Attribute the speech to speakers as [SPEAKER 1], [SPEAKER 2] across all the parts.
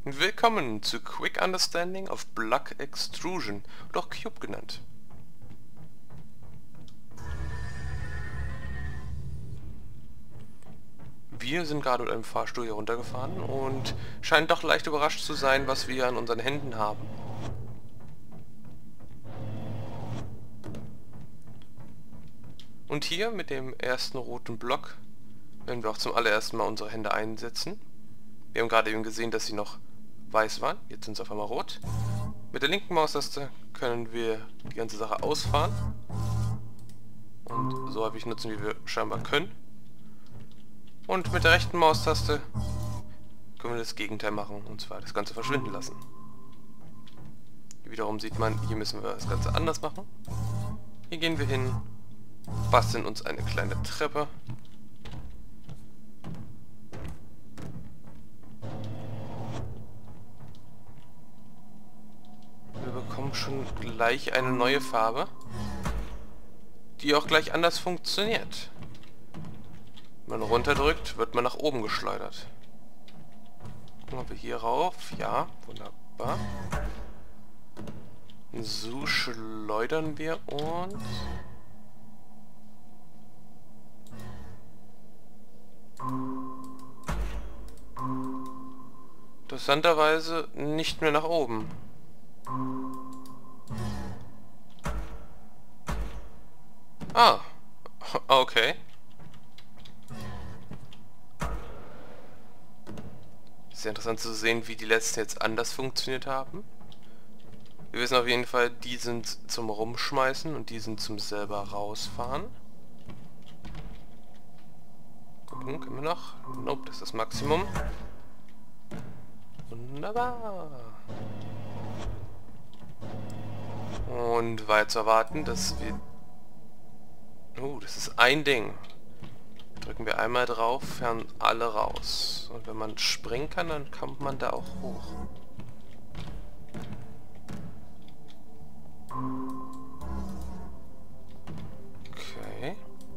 [SPEAKER 1] Willkommen zu Quick Understanding of Block Extrusion, oder auch Cube genannt. Wir sind gerade mit einem Fahrstuhl hier runtergefahren und scheinen doch leicht überrascht zu sein, was wir an unseren Händen haben. Und hier mit dem ersten roten Block werden wir auch zum allerersten Mal unsere Hände einsetzen. Wir haben gerade eben gesehen, dass sie noch weiß waren, jetzt sind sie auf einmal rot. Mit der linken Maustaste können wir die ganze Sache ausfahren und so häufig nutzen, wie wir scheinbar können. Und mit der rechten Maustaste können wir das Gegenteil machen, und zwar das Ganze verschwinden lassen. Wiederum sieht man, hier müssen wir das Ganze anders machen. Hier gehen wir hin, basteln uns eine kleine Treppe. Wir bekommen schon gleich eine neue Farbe, die auch gleich anders funktioniert. Wenn man runterdrückt, wird man nach oben geschleudert. Gucken wir hier rauf. Ja, wunderbar. So schleudern wir uns. Interessanterweise nicht mehr nach oben. Ah, okay. Sehr interessant zu sehen, wie die letzten jetzt anders funktioniert haben. Wir wissen auf jeden Fall, die sind zum Rumschmeißen und die sind zum selber rausfahren. Gucken, können wir noch? Nope, das ist das Maximum. Wunderbar. Und war zu erwarten, dass wir... Oh, das ist ein Ding. Drücken wir einmal drauf, fahren alle raus. Und wenn man springen kann, dann kommt man da auch hoch. Okay.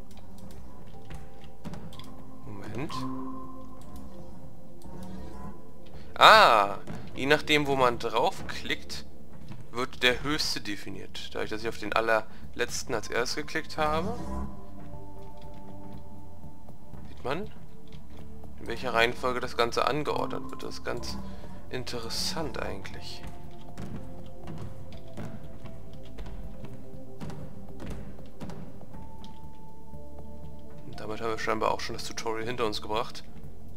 [SPEAKER 1] Moment. Ah, je nachdem, wo man draufklickt, wird der höchste definiert. Dadurch, dass ich auf den allerletzten als erstes geklickt habe, sieht man, in welcher Reihenfolge das Ganze angeordnet wird. Das ist ganz interessant eigentlich. Und damit haben wir scheinbar auch schon das Tutorial hinter uns gebracht.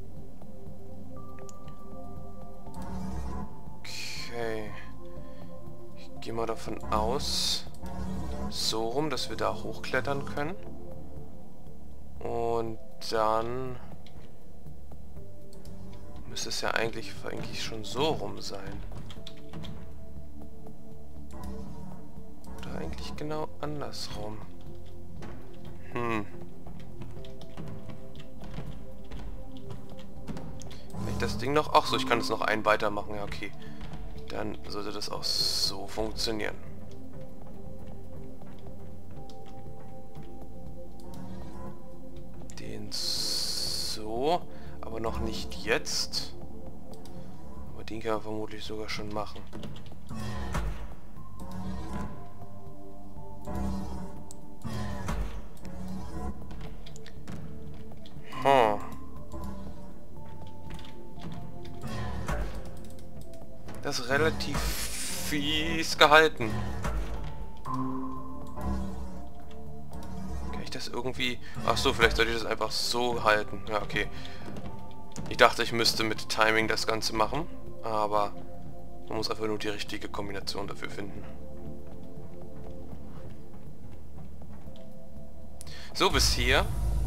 [SPEAKER 1] Okay. Ich gehe mal davon aus, so rum, dass wir da hochklettern können. Und dann müsste es ja eigentlich schon so rum sein. Oder eigentlich genau andersrum. Wenn ich das Ding noch... Ach so, ich kann es noch einen weitermachen. Ja, okay. Dann sollte das auch so funktionieren. Den so, aber noch nicht jetzt. Aber den kann man vermutlich sogar schon machen. Das ist relativ fies gehalten. Kann ich das irgendwie... Ach so, vielleicht sollte ich das einfach so halten. Ja, okay. Ich dachte, ich müsste mit Timing das Ganze machen, aber man muss einfach nur die richtige Kombination dafür finden. So, bis hier.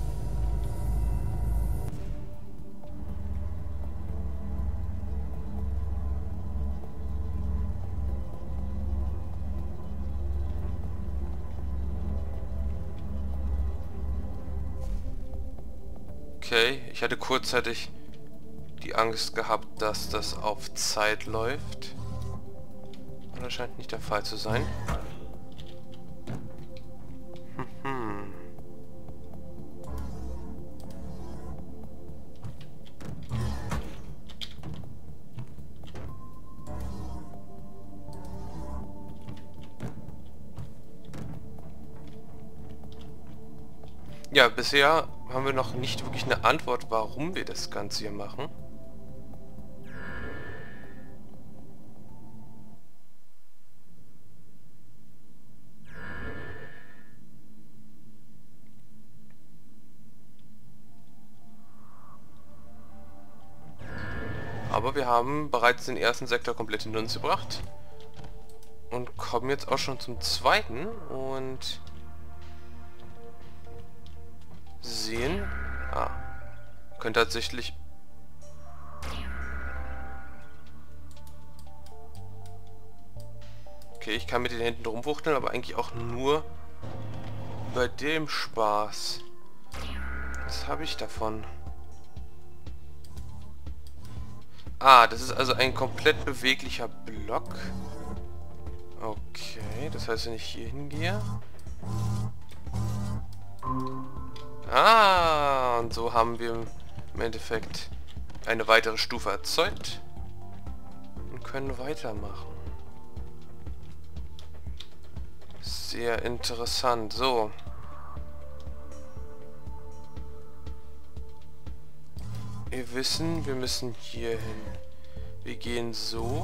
[SPEAKER 1] Okay, ich hatte kurzzeitig die Angst gehabt, dass das auf Zeit läuft. Aber das scheint nicht der Fall zu sein. Ja, bisher haben wir noch nicht wirklich eine Antwort, warum wir das Ganze hier machen. Aber wir haben bereits den ersten Sektor komplett hinter uns gebracht. Und kommen jetzt auch schon zum zweiten und sehen... Ah, können tatsächlich... Okay, ich kann mit den Händen rumwuchteln, aber eigentlich auch nur bei dem Spaß. Was habe ich davon? Ah, das ist also ein komplett beweglicher Block. Okay, das heißt, wenn ich hier hingehe... Ah, und so haben wir im Endeffekt eine weitere Stufe erzeugt und können weitermachen. Sehr interessant. So. Wir wissen, wir müssen hier hin. Wir gehen so.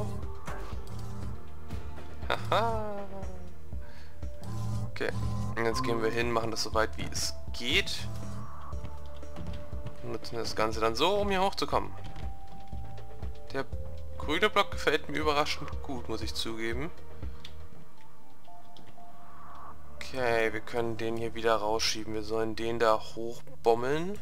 [SPEAKER 1] Haha. Okay. Und jetzt gehen wir hin, machen das so weit wie es geht. Und nutzen das Ganze dann so, um hier hochzukommen. Der grüne Block gefällt mir überraschend gut, muss ich zugeben. Okay, wir können den hier wieder rausschieben. Wir sollen den da hochbommeln.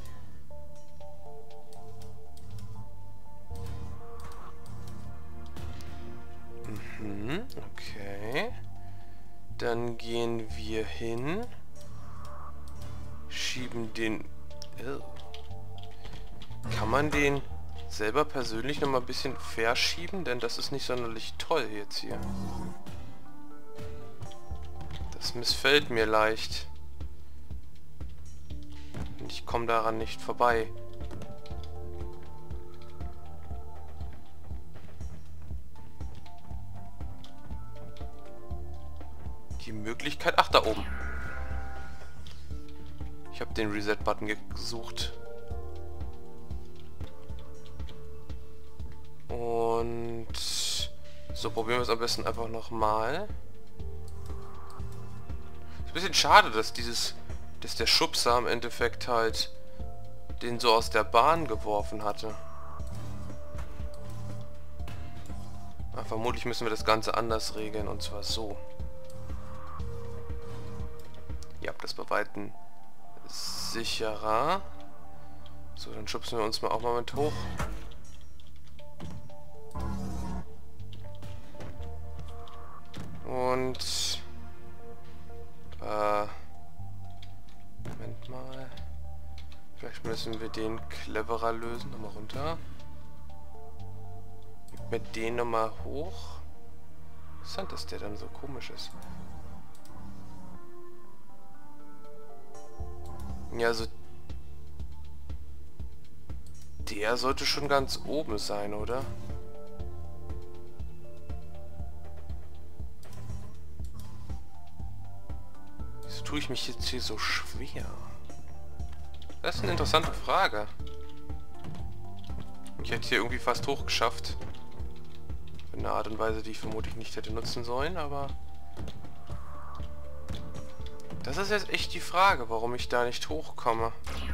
[SPEAKER 1] Okay. Dann gehen wir hin. Schieben den... Kann man den selber persönlich noch mal ein bisschen verschieben? Denn das ist nicht sonderlich toll jetzt hier. Das missfällt mir leicht. Und ich komme daran nicht vorbei. Die Möglichkeit... Ach, da oben. Ich habe den Reset-Button gesucht. Und... So, probieren wir es am besten einfach nochmal. Ist ein bisschen schade, dass der Schubser im Endeffekt halt den so aus der Bahn geworfen hatte. Aber vermutlich müssen wir das Ganze anders regeln, und zwar so. Ja, das bei Weitem sicherer. So, dann schubsen wir uns mal auch mal mit hoch. Und Moment mal. Vielleicht müssen wir den cleverer lösen. Nochmal runter. Mit denen nochmal hoch. Interessant, dass der dann so komisch ist. Ja, also der sollte schon ganz oben sein, oder? Wieso tue ich mich jetzt hier so schwer? Das ist eine interessante Frage. Ich hätte hier irgendwie fast hochgeschafft. In einer Art und Weise, die ich vermutlich nicht hätte nutzen sollen, aber... Das ist jetzt echt die Frage, warum ich da nicht hochkomme.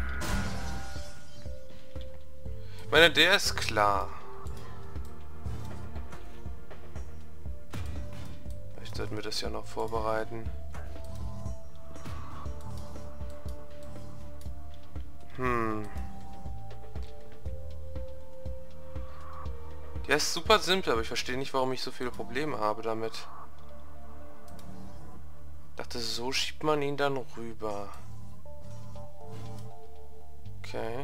[SPEAKER 1] Ich meine, der ist klar. Vielleicht sollten wir das ja noch vorbereiten. Der ist super simpel, aber ich verstehe nicht, warum ich so viele Probleme habe damit. Ich dachte, so schiebt man ihn dann rüber. Okay.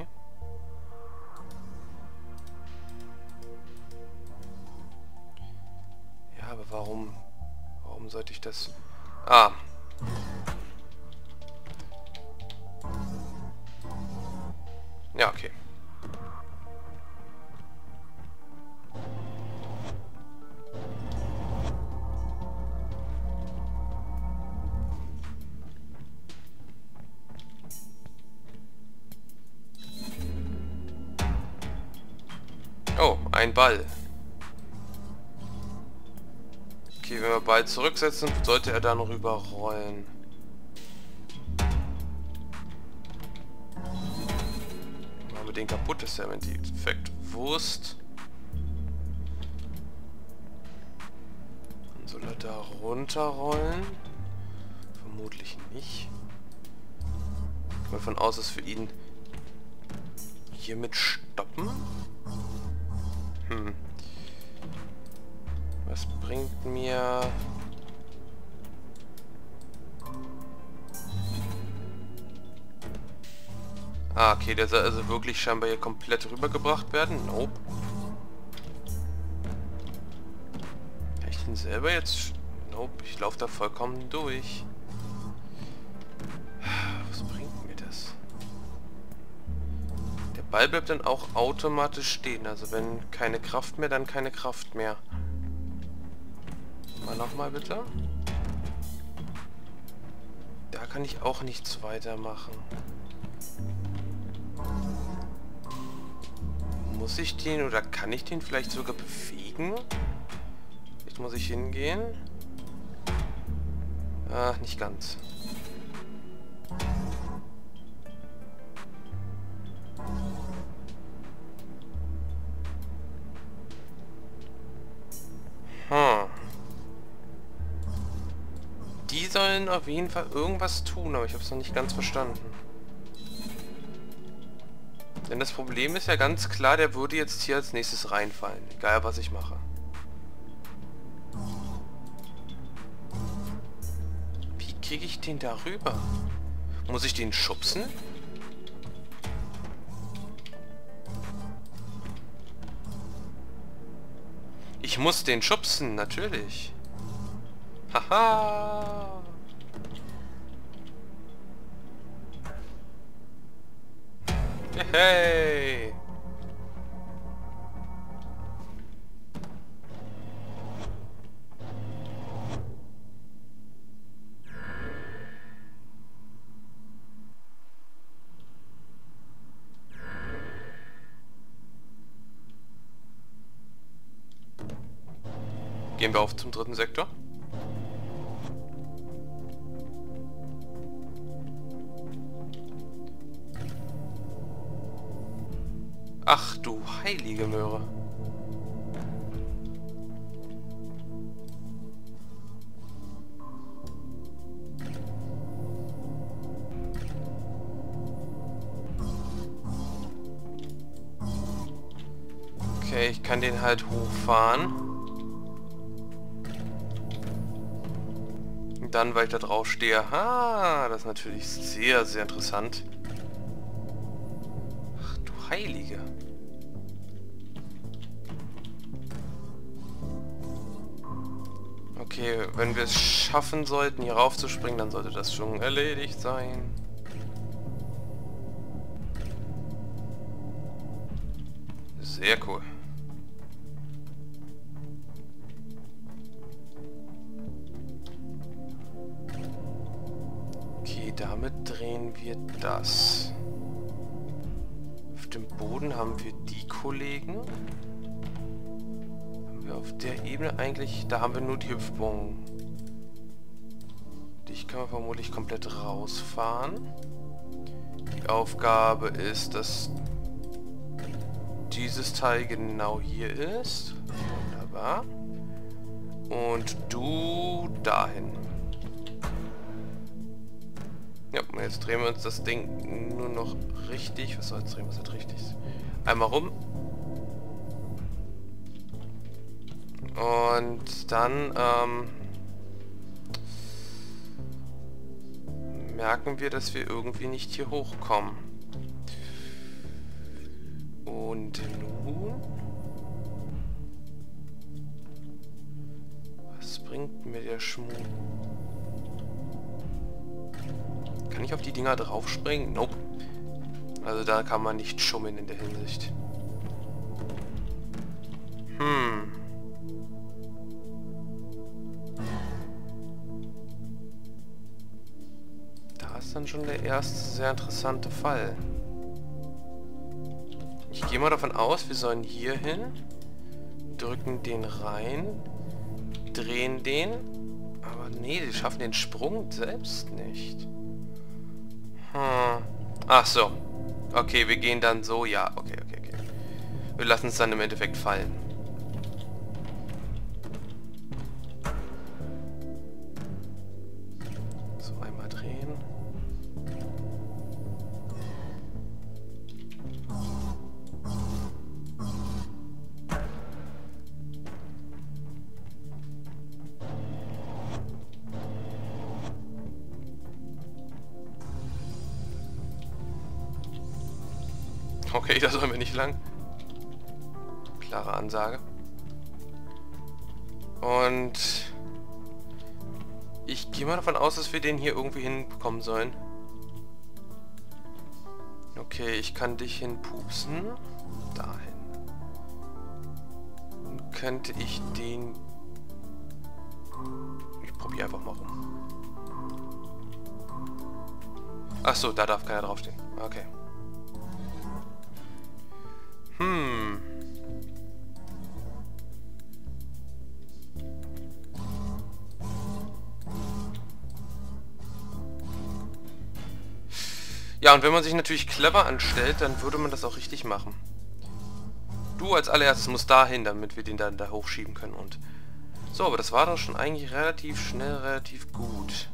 [SPEAKER 1] Ja, aber warum? Warum sollte ich das... Ah. Ja, okay. ein Ball. Okay, wenn wir Ball zurücksetzen, sollte er dann rüberrollen. Machen wir den kaputt, ist ja im Endeffekt Wurst. Dann soll er da runterrollen. Vermutlich nicht. Ich gehe mal davon aus, dass wir ihn hiermit stoppen. Was bringt mir... Ah, okay, der soll also wirklich scheinbar hier komplett rübergebracht werden. Nope. Kann ich den selber jetzt... Nope, ich laufe da vollkommen durch. Was bringt mir das? Der Ball bleibt dann auch automatisch stehen. Also wenn keine Kraft mehr, dann keine Kraft mehr. Mal nochmal bitte. Da kann ich auch nichts weitermachen. Muss ich den oder kann ich den vielleicht sogar bewegen? Jetzt muss ich hingehen. Ah, nicht ganz. Die sollen auf jeden Fall irgendwas tun, aber ich habe es noch nicht ganz verstanden. Denn das Problem ist ja ganz klar, der würde jetzt hier als nächstes reinfallen. Egal, was ich mache. Wie kriege ich den da rüber? Muss ich den schubsen? Ich muss den schubsen, natürlich. Haha! Hey! Gehen wir auf zum dritten Sektor. Ach du heilige Möhre. Okay, ich kann den halt hochfahren. Und dann, weil ich da drauf stehe. Ah, das ist natürlich sehr, sehr interessant. Ach du Heilige. Okay, wenn wir es schaffen sollten, hier raufzuspringen, dann sollte das schon erledigt sein. Sehr cool. Okay, damit drehen wir das. Auf dem Boden haben wir die Kollegen. Auf der Ebene eigentlich, da haben wir nur die Hüpfbogen. Die können wir vermutlich komplett rausfahren. Die Aufgabe ist, dass dieses Teil genau hier ist. Wunderbar. Und du dahin. Ja, und jetzt drehen wir uns das Ding nur noch richtig. Was soll jetzt drehen, was halt richtig ist? Einmal rum. Und dann merken wir, dass wir irgendwie nicht hier hochkommen. Und nun? Was bringt mir der Schmuck? Kann ich auf die Dinger draufspringen? Nope. Also da kann man nicht schummeln in der Hinsicht. Da ist dann schon der erste sehr interessante Fall. Ich gehe mal davon aus, wir sollen hier hin. drücken den rein, drehen den, aber nee, die schaffen den Sprung selbst nicht. Ach so. Okay, wir gehen dann so, ja, okay. Wir lassen es dann im Endeffekt fallen. So, einmal drehen. Okay, da sollen wir nicht lang. Klare Ansage. Und ich gehe mal davon aus, dass wir den hier irgendwie hinbekommen sollen. Okay, ich kann dich hinpupsen. Dahin. Dann könnte ich den... Ich probiere einfach mal rum. Achso, da darf keiner draufstehen. Okay. Ja, und wenn man sich natürlich clever anstellt, dann würde man das auch richtig machen. Du als allererstes musst dahin, damit wir den dann da hochschieben können. Und so, aber das war doch schon eigentlich relativ schnell, relativ gut.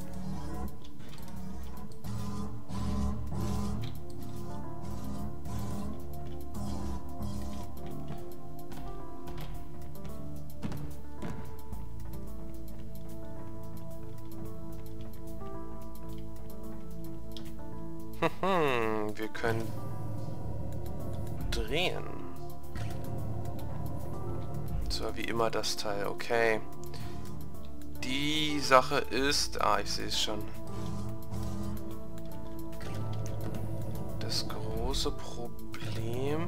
[SPEAKER 1] Wir können drehen. So wie immer das Teil, okay. Die Sache ist... Ah, ich sehe es schon. Das große Problem...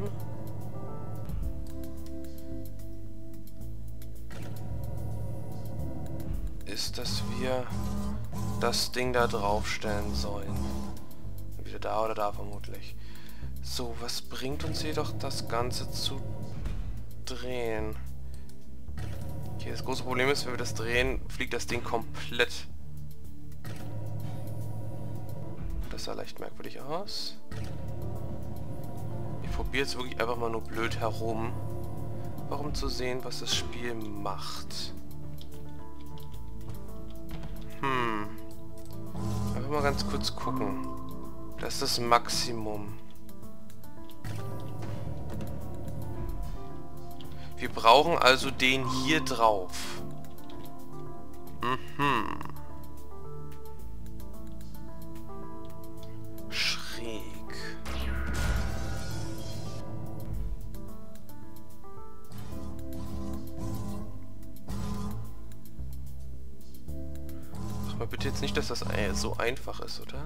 [SPEAKER 1] ist, dass wir das Ding da draufstellen sollen. Wieder da oder da vermutlich. So, was bringt uns jedoch das Ganze zu drehen? Okay, das große Problem ist, wenn wir das drehen, fliegt das Ding komplett. Das sah leicht merkwürdig aus. Ich probiere jetzt wirklich einfach mal nur blöd herum. Warum zu sehen, was das Spiel macht. Einfach mal ganz kurz gucken. Das ist das Maximum. Wir brauchen also den hier drauf. Schräg. Sag mal bitte jetzt nicht, dass das so einfach ist, oder?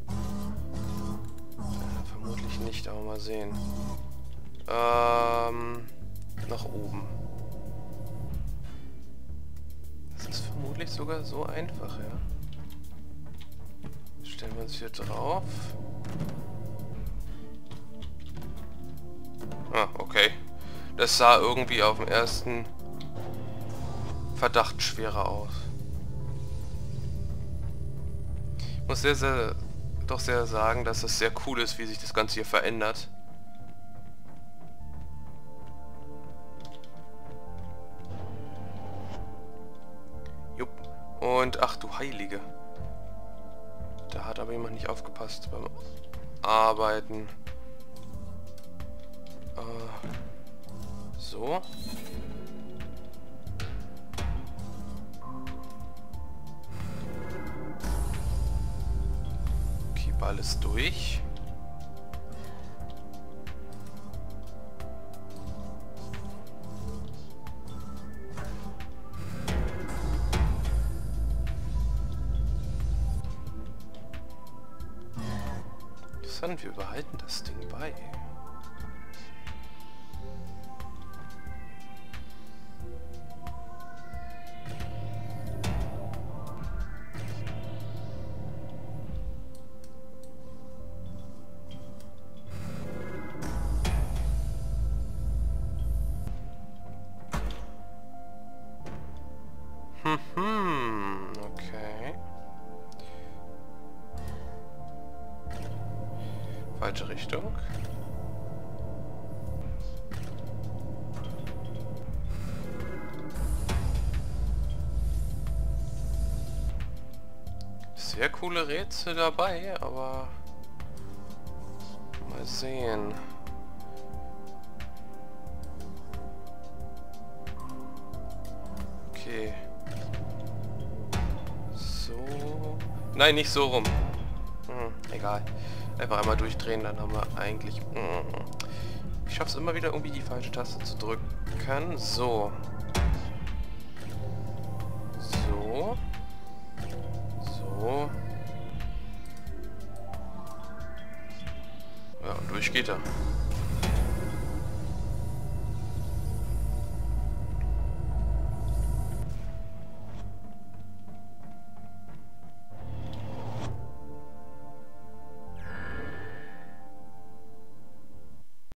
[SPEAKER 1] Vermutlich nicht, aber mal sehen. Nach oben. Das ist vermutlich sogar so einfach, ja. Stellen wir uns hier drauf. Ah, okay. Das sah irgendwie auf den ersten Verdacht schwerer aus. Ich muss doch sehr sagen, dass es sehr cool ist, wie sich das Ganze hier verändert. Jupp. Und ach du Heilige. Da hat aber jemand nicht aufgepasst beim Arbeiten. So. Alles durch. Interessant, wir behalten das Ding bei. Falsche Richtung. Sehr coole Rätsel dabei, aber mal sehen. Okay. So. Nein, nicht so rum. Egal. Einfach einmal durchdrehen, dann haben wir eigentlich... Ich schaffe es immer wieder irgendwie die falsche Taste zu drücken. So. So. So. Ja, und durch geht er.